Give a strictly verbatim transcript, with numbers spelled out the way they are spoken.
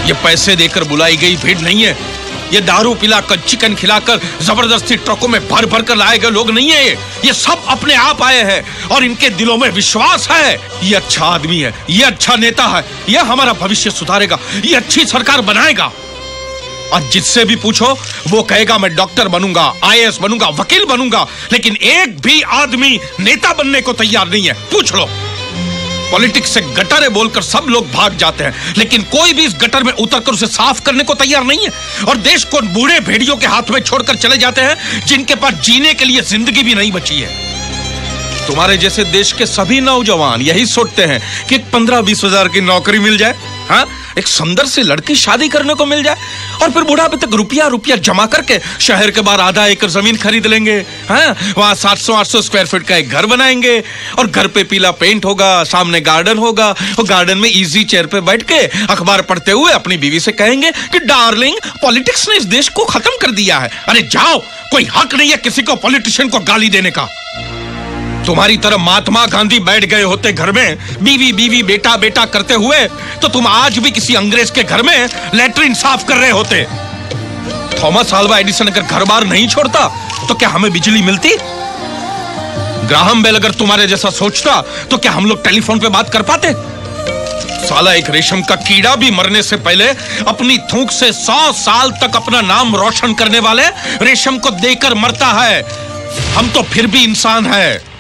ये पैसे देकर बुलाई गई भीड़ नहीं है, ये दारू पिलाकर चिकन खिलाकर जबरदस्ती ट्रकों में भर भर कर लाए गए लोग नहीं है। ये ये सब अपने आप आए हैं और इनके दिलों में विश्वास है। ये अच्छा आदमी है, ये अच्छा नेता है, ये हमारा भविष्य सुधारेगा, ये अच्छी सरकार बनाएगा। और जिससे भी पूछो वो कहेगा मैं डॉक्टर बनूंगा, आई ए एस बनूंगा, वकील बनूंगा, लेकिन एक भी आदमी नेता बनने को तैयार नहीं है। पूछ लो। पॉलिटिक्स से गटर है बोलकर सब लोग भाग जाते हैं, लेकिन कोई भी इस गटर में उतरकर उसे साफ करने को तैयार नहीं है। और देश को बूढ़े भेड़ियों के हाथ में छोड़कर चले जाते हैं जिनके पास जीने के लिए जिंदगी भी नहीं बची है। तुम्हारे जैसे देश के सभी नौजवान यही सोचते हैं कि पंद्रह बीस हजार की नौकरी मिल जाए, हाँ, एक सुंदर सी लड़की शादी करने को मिल जाए और फिर बुढ़ापे तक रुपया रुपया जमा करके शहर के बाहर आधा एकड़ जमीन खरीद लेंगे, हाँ, वहां सात सौ आठ सौ स्क्वायर फीट का एक घर बनाएंगे और घर पे पीला पेंट होगा, सामने गार्डन होगा और गार्डन में इजी चेयर पे बैठ के अखबार पढ़ते हुए अपनी बीवी से कहेंगे कि डार्लिंग पॉलिटिक्स ने इस देश को खत्म कर दिया है। अरे जाओ, कोई हक नहीं है किसी को पॉलिटिशियन को गाली देने का। तुम्हारी तरह महात्मा गांधी बैठ गए होते घर में बीवी बीवी बेटा बेटा करते हुए तो तुम आज भी किसी अंग्रेज के घर में लेटरिन साफ कर रहे होते। थॉमस अल्वा एडिसन अगर घर बार नहीं छोड़ता तो क्या हमें बिजली मिलती? ग्राहम बेल अगर तुम्हारे जैसा सोचता तो क्या हम लोग टेलीफोन पे बात कर पाते? साला एक रेशम का कीड़ा भी मरने से पहले अपनी थूक से सौ साल तक अपना नाम रोशन करने वाले रेशम को देकर मरता है। हम तो फिर भी इंसान है।